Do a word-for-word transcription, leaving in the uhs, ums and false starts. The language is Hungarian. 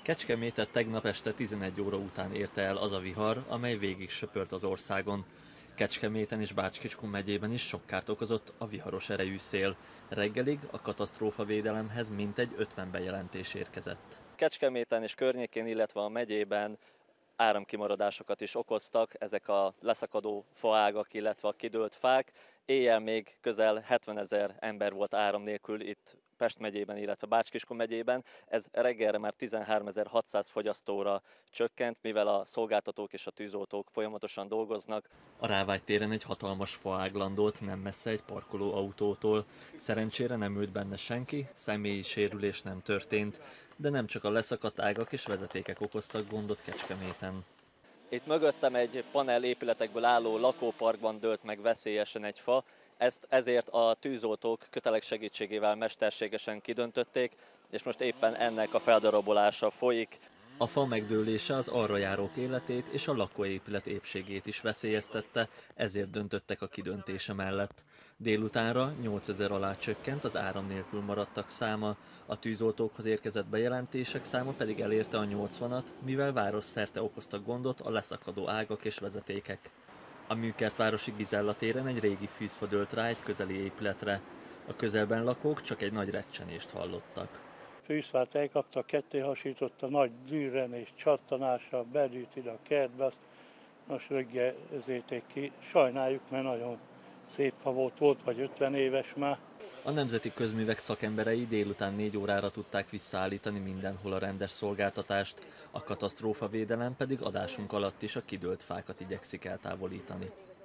Kecskemétet tegnap este tizenegy óra után érte el az a vihar, amely végig söpört az országon. Kecskeméten és Bács-Kicskun megyében is sok kárt okozott a viharos erejű szél. Reggelig a katasztrófavédelemhez mintegy ötven bejelentés érkezett. Kecskeméten és környékén, illetve a megyében áramkimaradásokat is okoztak ezek a leszakadó faágak, illetve a kidőlt fák. Éjjel még közel hetvenezer ember volt áram nélkül itt Pest megyében, illetve Bács-Kiskun megyében. Ez reggelre már tizenháromezer-hatszáz fogyasztóra csökkent, mivel a szolgáltatók és a tűzoltók folyamatosan dolgoznak. A Rávágy téren egy hatalmas faág landolt nem messze egy parkoló autótól. Szerencsére nem ült benne senki, személyi sérülés nem történt, de nem csak a leszakadt ágak és vezetékek okoztak gondot Kecskeméten. Itt mögöttem egy panel épületekből álló lakóparkban dőlt meg veszélyesen egy fa, ezt ezért a tűzoltók köteleg segítségével mesterségesen kidöntötték, és most éppen ennek a feldarabolása folyik. A fa megdőlése az arra járók életét és a lakóépület épségét is veszélyeztette, ezért döntöttek a kidöntése mellett. Délutánra nyolcezer alá csökkent az áram nélkül maradtak száma, a tűzoltókhoz érkezett bejelentések száma pedig elérte a nyolcvanat, mivel városszerte okoztak gondot a leszakadó ágak és vezetékek. A Műkertvárosi Gizella téren egy régi fűzfa dőlt rá egy közeli épületre. A közelben lakók csak egy nagy recsenést hallottak. Fűzfát elkapta, ketté hasította, nagy dűrrenés, csattanással bedűlt ide a kertbe, azt most reggel ezérték ki. Sajnáljuk, mert nagyon szép fa volt, volt vagy ötven éves már. A Nemzeti Közművek szakemberei délután négy órára tudták visszaállítani mindenhol a rendes szolgáltatást, a katasztrófavédelem pedig adásunk alatt is a kidőlt fákat igyekszik eltávolítani.